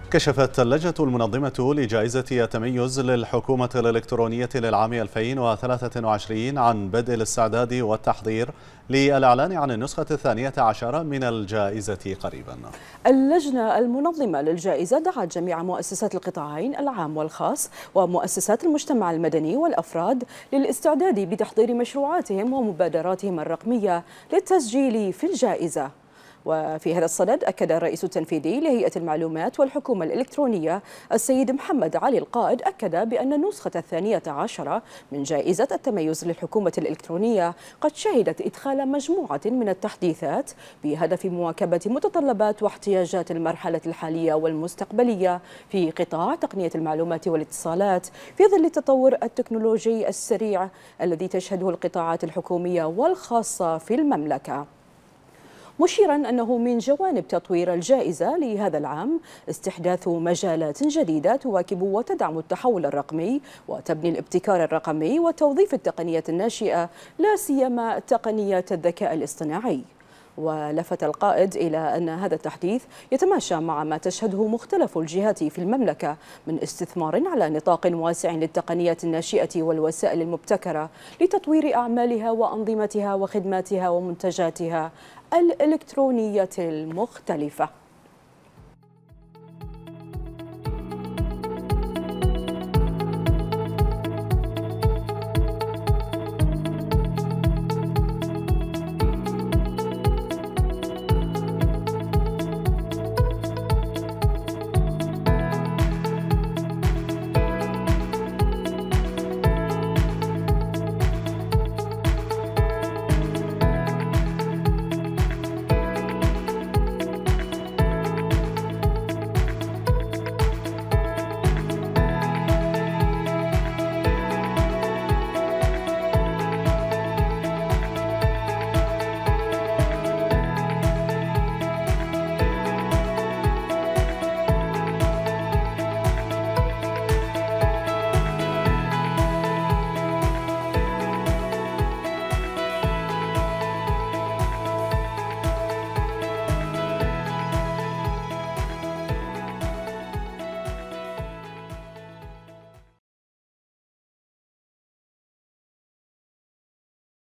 كشفت اللجنة المنظمة لجائزة التميز للحكومة الإلكترونية للعام 2023 عن بدء الاستعداد والتحضير للإعلان عن النسخة 12 من الجائزة قريبا. اللجنة المنظمة للجائزة دعت جميع مؤسسات القطاعين العام والخاص ومؤسسات المجتمع المدني والأفراد للاستعداد بتحضير مشروعاتهم ومبادراتهم الرقمية للتسجيل في الجائزة. وفي هذا الصدد أكد الرئيس التنفيذي لهيئة المعلومات والحكومة الإلكترونية السيد محمد علي القائد أكد بأن النسخة 12 من جائزة التميز للحكومة الإلكترونية قد شهدت إدخال مجموعة من التحديثات بهدف مواكبة متطلبات واحتياجات المرحلة الحالية والمستقبلية في قطاع تقنية المعلومات والاتصالات في ظل التطور التكنولوجي السريع الذي تشهده القطاعات الحكومية والخاصة في المملكة، مشيرا أنه من جوانب تطوير الجائزة لهذا العام استحداث مجالات جديدة تواكب وتدعم التحول الرقمي وتبني الابتكار الرقمي وتوظيف التقنيات الناشئة لا سيما تقنية الذكاء الاصطناعي. ولفت القائد إلى أن هذا التحديث يتماشى مع ما تشهده مختلف الجهات في المملكة من استثمار على نطاق واسع للتقنيات الناشئة والوسائل المبتكرة لتطوير أعمالها وأنظمتها وخدماتها ومنتجاتها الإلكترونية المختلفة.